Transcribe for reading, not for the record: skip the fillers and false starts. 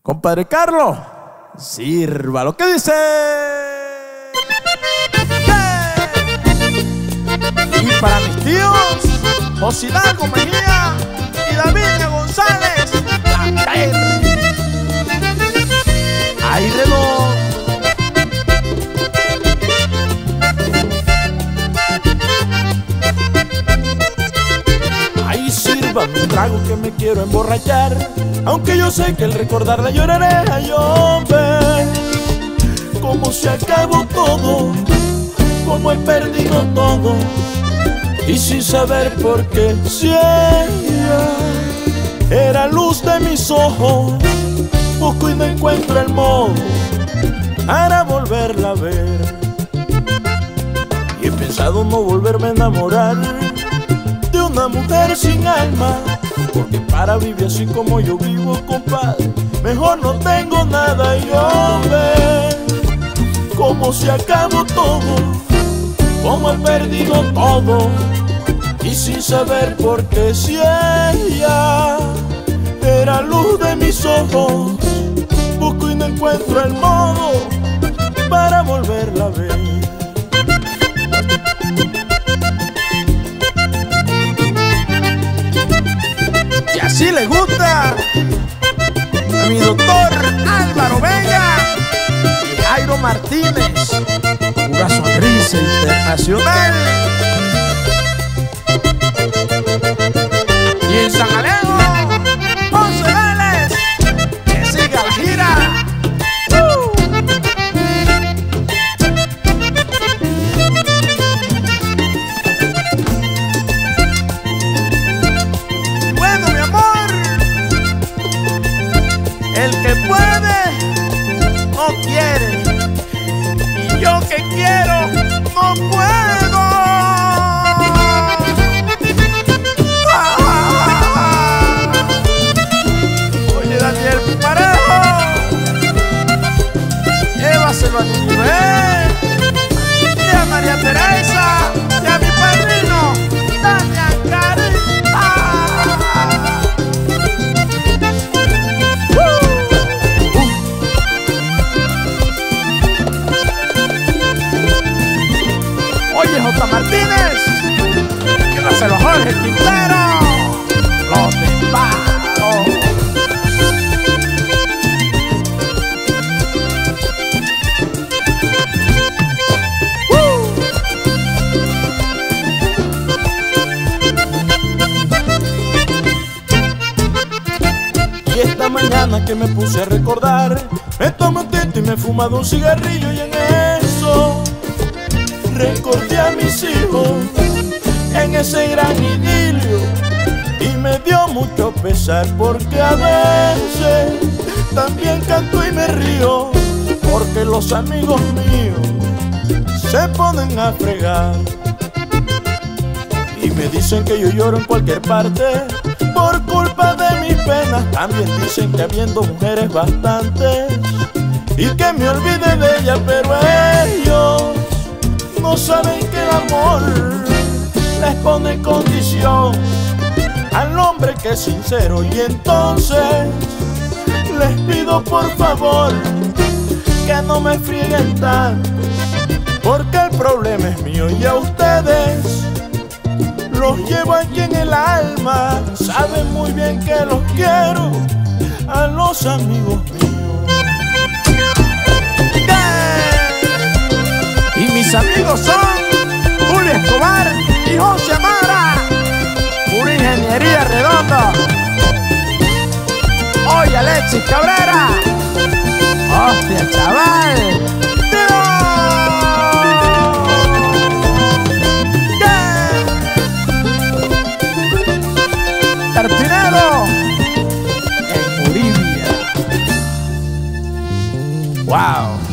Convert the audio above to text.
Compadre Carlos, sirva lo que dice. Y para mis tíos, José Hidalgo Mejía y David González, ahí redondo. Ahí sírvame un trago que me quiero emborrachar, aunque yo sé que al recordarla lloraré. Ay, hombre, como se acabó todo, como he perdido todo, y sin saber por qué. Si ella era luz de mis ojos, busco y no encuentro el modo para volverla a ver. Y he pensado no volverme a enamorar de una mujer sin alma, porque para vivir así como yo vivo, compadre, mejor no tengo nada. Y hombre, como se acabó todo, como he perdido todo, y sin saber por qué. Si ella era luz de mis ojos, busco y no encuentro el modo para volverla a ver. Y así le gusta a mi doctor Álvaro Vega y Jairo Martínez, pura sonrisa internacional. Y en San Alejo, José Vélez, que siga la gira. Bueno, mi amor, el que puede no quiere, y yo que quiero no puedo. Oye, Daniel Parejo, llévaselo a Nivel, y a María Teresa, y a mi padrino Daniel Carita. Oye, J. Martínez, llévaselo a Jorge Quintero, los disparos. Y esta mañana que me puse a recordar, me tomé un tinto y me he fumado un cigarrillo, y en eso recordé a mis hijos en ese gran idilio, y me dio mucho pesar, porque a veces también canto y me río, porque los amigos míos se ponen a fregar y me dicen que yo lloro en cualquier parte por culpa de mis penas. También dicen que habiendo mujeres bastantes y que me olvide de ella, pero ellos no saben que el amor les pone condición al hombre que es sincero. Y entonces les pido por favor que no me frieguen tanto, porque el problema es mío y a ustedes los llevo aquí en el alma. Saben muy bien que los quiero a los amigos míos. Y mis amigos son Julio Escobar y José Amara, pura ingeniería redonda. Oye, Alexis Cabrera, hostia, chaval. Tartinero en Bolivia. Wow.